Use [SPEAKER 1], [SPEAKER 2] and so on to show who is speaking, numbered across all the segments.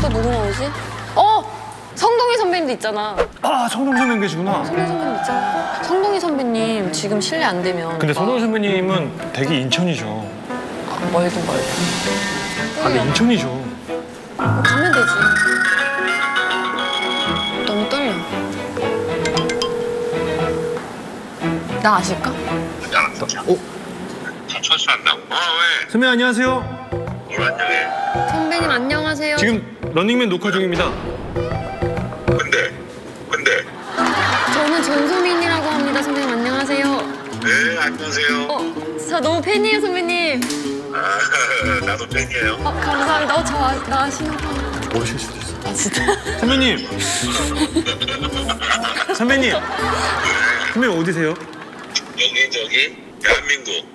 [SPEAKER 1] 또 누구 나오지? 성동희 선배님도 있잖아.
[SPEAKER 2] 아, 성동희 선배님 계시구나.
[SPEAKER 1] 성동희 선배님 있잖아. 성동희 선배님 지금 실례 안 되면.
[SPEAKER 2] 근데 성동희 선배님은 댁이 인천이죠.
[SPEAKER 1] 멀긴 멀다.
[SPEAKER 2] 아, 근데 인천이죠.
[SPEAKER 1] 가면 되지. 너무 떨려. 나 아실까?
[SPEAKER 3] 철수한다고? 왜?
[SPEAKER 2] 선배님 안녕하세요.
[SPEAKER 3] 뭘 안녕해?
[SPEAKER 1] 선배님 안녕하세요.
[SPEAKER 2] 지금 런닝맨 녹화 중입니다.
[SPEAKER 3] 근데
[SPEAKER 1] 저는 전소민이라고 합니다. 선배님 안녕하세요.
[SPEAKER 3] 네 안녕하세요.
[SPEAKER 1] 저 너무 팬이에요 선배님.
[SPEAKER 3] 아 나도 팬이에요.
[SPEAKER 1] 감사합니다. 나 아시나 봐.
[SPEAKER 2] 모르실 수도 있어.
[SPEAKER 1] 아 진짜?
[SPEAKER 2] 선배님. 선배님. 선배님 어디세요?
[SPEAKER 3] 저기 대한민국.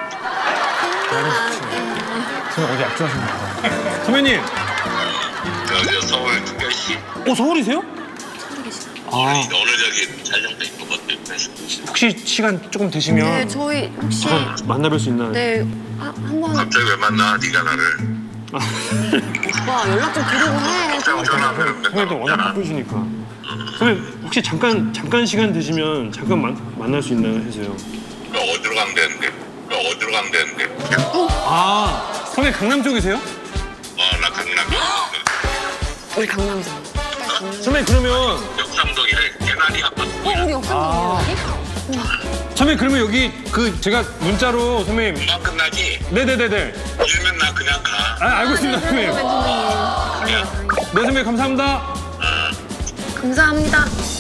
[SPEAKER 2] 선배님 어디 약주하시는 거예요? 선배님.
[SPEAKER 3] 저 서울 특별시.
[SPEAKER 2] 서울이세요?
[SPEAKER 3] 오늘 저기 촬영도 있는 것도 그래서.
[SPEAKER 2] 혹시 시간 조금 되시면
[SPEAKER 1] 네 저희 혹시
[SPEAKER 2] 잠깐 만나뵐 수 있나요?
[SPEAKER 1] 네 한번
[SPEAKER 3] 갑자기 왜 만나? 네가 나를.
[SPEAKER 1] 오빠 연락 좀 드리고 해.
[SPEAKER 3] 전화하면
[SPEAKER 2] 선배님도 워낙 바쁘시니까. 선배님 혹시 잠깐 시간 되시면 잠깐 만날 수 있나요? 해서요.
[SPEAKER 3] 어디로 가면 되는데?
[SPEAKER 2] 아, 선배님 강남 쪽이세요?
[SPEAKER 3] 나 강남.
[SPEAKER 1] 우리 강남점.
[SPEAKER 2] 선배님 그러면
[SPEAKER 3] 역삼동이래. 개나리 아파트.
[SPEAKER 1] 우리 역삼동이에요 여기?
[SPEAKER 2] 선배님 그러면 여기 제가 문자로 선배님.
[SPEAKER 3] 금방 끝나지?
[SPEAKER 2] 네네네네.
[SPEAKER 3] 일면 나 그냥 가.
[SPEAKER 2] 알고 있습니다 선배님.
[SPEAKER 1] 선배님.
[SPEAKER 2] 네 선배님 감사합니다.
[SPEAKER 1] 감사합니다.